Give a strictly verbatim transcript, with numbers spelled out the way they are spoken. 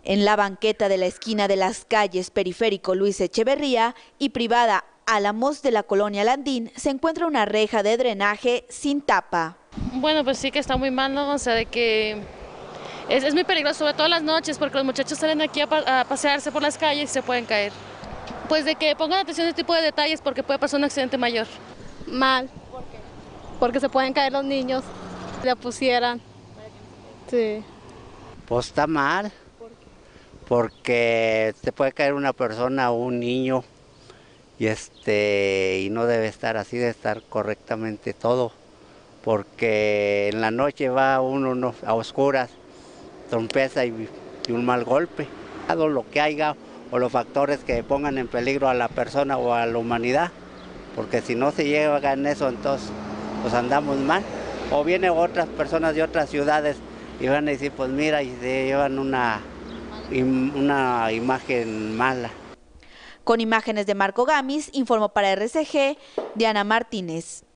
En la banqueta de la esquina de las calles Periférico Luis Echeverría y Privada Álamos de la colonia Landín se encuentra una reja de drenaje sin tapa. Bueno, pues sí que está muy mal, ¿no? O sea, de que es, es muy peligroso, sobre todo las noches, porque los muchachos salen aquí a, pa a pasearse por las calles y se pueden caer. Pues de que pongan atención a este tipo de detalles porque puede pasar un accidente mayor. Mal. ¿Por qué? Porque se pueden caer los niños, si la pusieran. Sí. Pues está mal. ¿Por qué? Porque se puede caer una persona o un niño y este y no debe estar así, debe estar correctamente todo, porque en la noche va uno no, a oscuras, trompeza y, y un mal golpe. Todo lo que haya o los factores que pongan en peligro a la persona o a la humanidad, porque si no se llega en eso, entonces pues andamos mal. O vienen otras personas de otras ciudades y van a decir, pues mira, y se llevan una, una imagen mala. Con imágenes de Marco Gamis, informó para R C G, Diana Martínez.